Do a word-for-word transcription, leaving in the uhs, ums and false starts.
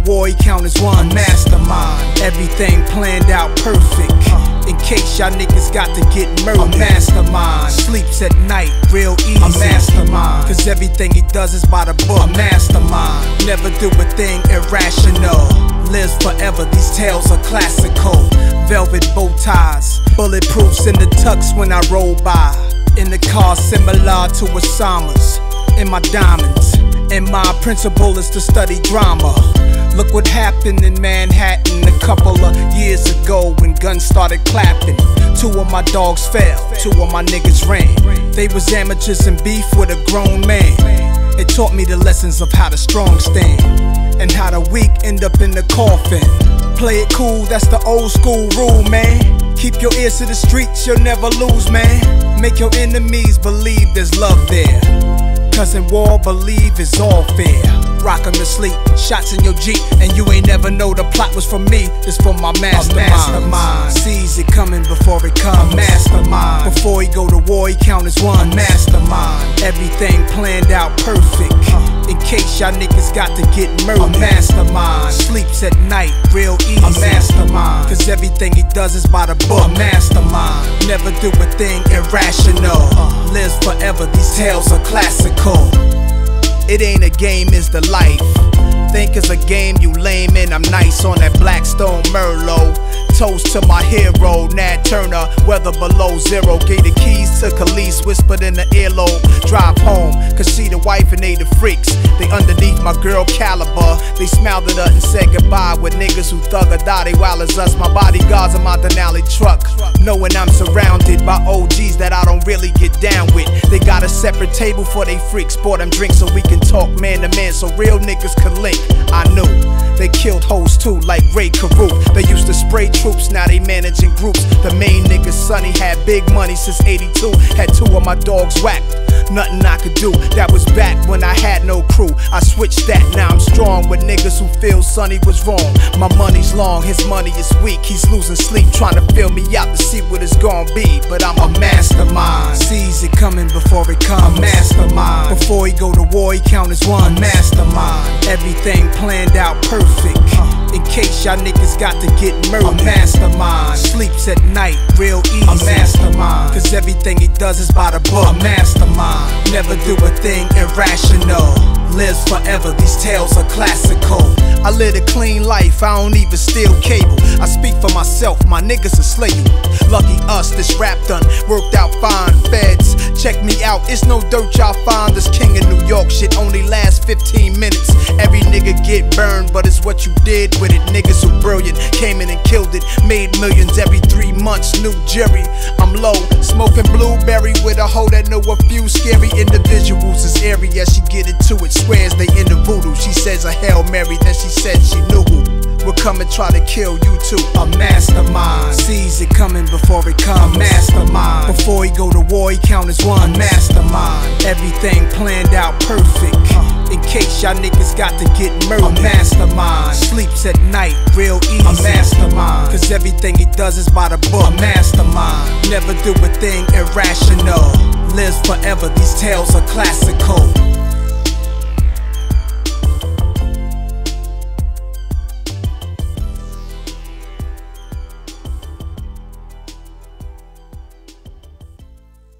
war, he count as one. A mastermind, everything planned out perfect. In case y'all niggas got to get murdered. A mastermind, sleeps at night real easy. A mastermind, cause everything he does is by the book. A mastermind, never do a thing irrational. Lives forever, these tales are classical. Velvet bow ties, bulletproofs in the tux when I roll by. In the car similar to Osama's. In my diamonds, and my principle is to study drama. Look what happened in Manhattan a couple of years ago when guns started clapping. Two of my dogs fell, two of my niggas ran. They was amateurs in beef with a grown man. It taught me the lessons of how the strong stand and how the weak end up in the coffin. Play it cool, that's the old school rule, man. Keep your ears to the streets, you'll never lose, man. Make your enemies believe there's love there. Cause in war, believe is all fair. Rock 'em to sleep, shots in your Jeep, and you ain't never know the plot was for me. It's for my mastermind. Mastermind sees it coming before it comes. A mastermind, before he go to war, he count as one. A mastermind, everything planned out perfect. In case y'all niggas got to get murdered. A mastermind, sleeps at night real easy. A mastermind, cause everything he does is by the book. A mastermind, never do a thing irrational. Lives forever, these tales are classical. It ain't a game, it's the life. Think it's a game, you lame, and I'm nice on that Blackstone Merlot. Toast to my hero, Nat Turner, weather below zero. Gave the keys to Khalees, whispered in the earlobe. Drive home, cause she the wife and they the freaks. They underneath my girl caliber. They smiled at her and said goodbye with niggas who thug or die. They wild as us, my bodyguards in my Denali truck. Knowing I'm surrounded by O Gs that I don't really get down with. They got a separate table for they freaks. Bought them drinks so we can talk man to man, so real niggas can link. I knew they killed hoes too, like Ray Carew. They used to spray troops, now they managing groups. The main nigga Sonny had big money since eighty-two. Had two of my dogs whacked, nothing I could do. That was back when I had no crew. I switched that, now I'm strong with niggas who feel Sonny was wrong. My money's long, his money is weak. He's losing sleep, trying to fill me out to see what it's gonna be. But I'm a mastermind, sees it coming before it comes. A mastermind, before he go to war, he count as one. A mastermind, everything planned out perfect. In case y'all niggas got to get murdered. A mastermind, sleeps at night real easy. A mastermind, cause everything he does is by the book. A mastermind, never do a thing irrational. Lives forever, these tales are classical. I live a clean life, I don't even steal cable. I speak for myself, my niggas will slay you. Lucky us, this rap done worked out fine. Feds, check me out, it's no dirt y'all find. This king of New York shit only lasts fifteen minutes. Every nigga get burned, but it's what you did with it. Niggas who brilliant, came in and killed it. Made millions every three months, new jury. I'm low, smoking blueberry with a hoe that know a few scary individuals. This area, she get into it, swears they into voodoo. She says a Hail Mary, then she said she knew who would come and try to kill you too. A mastermind, sees it coming before it comes. A mastermind, before he go to war, he count as one. A mastermind, everything planned out perfect. In case y'all niggas got to get murdered. A mastermind, sleeps at night real easy. A mastermind, cause everything he does is by the book. A mastermind, never do a thing irrational. Lives forever, these tales are classical.